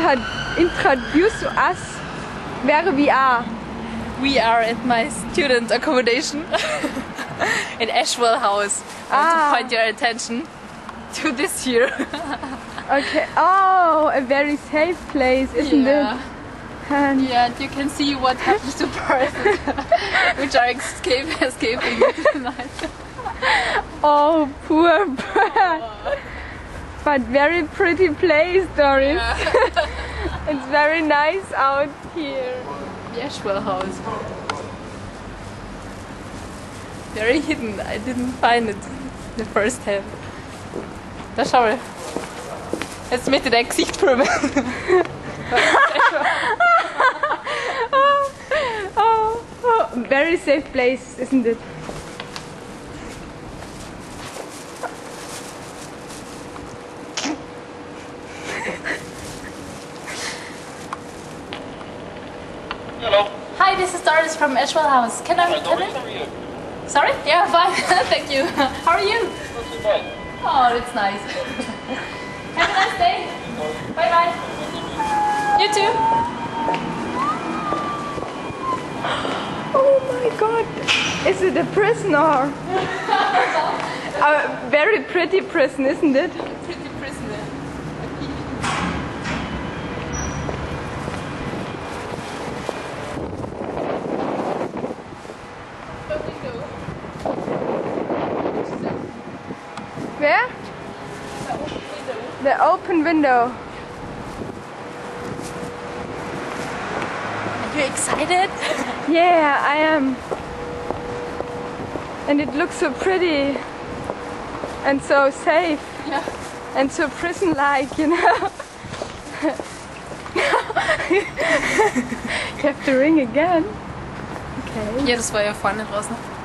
introduce us where we are. We are at my student accommodation in Ashwell House. I want to point your attention to this here. Okay. Oh, a very safe place, isn't it? And yeah, you can see what happens to persons which are escaping tonight. oh, poor bird. But very pretty place, Doris. Yeah. It's very nice out here. The Ashwell House. Very hidden. I didn't find it the first time. Da schau mal. Jetzt möchte dein Gesicht filmen. Very safe place, isn't it? Hello. Hi, this is Doris from Ashwell House. Can I come in? How are you? Sorry? Yeah, fine. Thank you. How are you? Not too bad. Oh, that's nice. Have a nice day. Bye bye. You too. Oh my god! Is it a prison or? A very pretty prison, isn't it? Pretty prisoner. Where? The open window. Are you excited? Yeah, I am. And it looks so pretty and so safe Ja. and so prison-like, you know. You have to ring again. Okay. Ja, das war ja vorne draußen.